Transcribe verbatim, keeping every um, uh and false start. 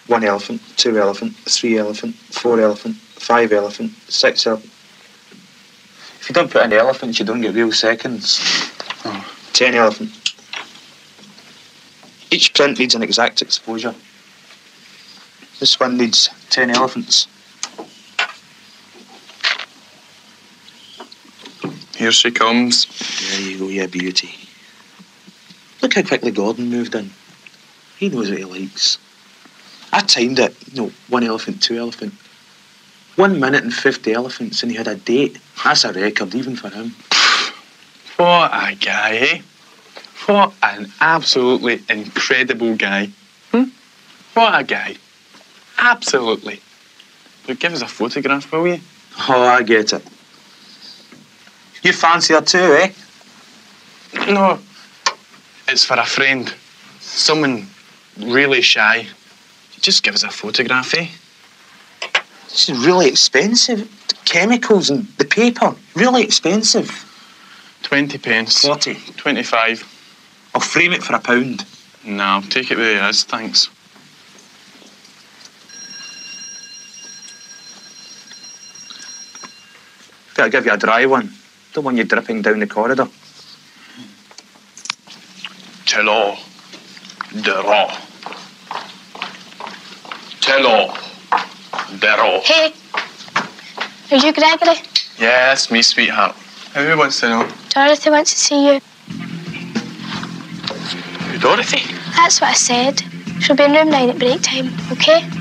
One elephant, two elephant, three elephant, four elephant, five elephant, six elephant. If you don't put in elephants, you don't get real seconds. Oh. Ten elephant. Each print needs an exact exposure. This one needs ten elephants. Here she comes. There you go, you beauty. Look how quickly Gordon moved in. He knows what he likes. I timed it. You know, one elephant, two elephant. One minute and fifty elephants, and he had a date. That's a record, even for him. What a guy, eh? What an absolutely incredible guy. Hmm? What a guy. Absolutely. But give us a photograph, will you? Oh, I get it. You fancy her too, eh? No. It's for a friend. Someone really shy. Just give us a photograph, eh? This is really expensive. The chemicals and the paper, really expensive. Twenty pence. Forty. Twenty-five. I'll frame it for a pound. No, I'll take it the way it is, thanks. Better give you a dry one. Don't want you dripping down the corridor. Cello. Dero. Cello. Dero. Hey. Are you Gregory? Yeah, it's me, sweetheart. Who wants to know? Dorothy wants to see you. Who, Dorothy? That's what I said. She'll be in room nine at break time, okay?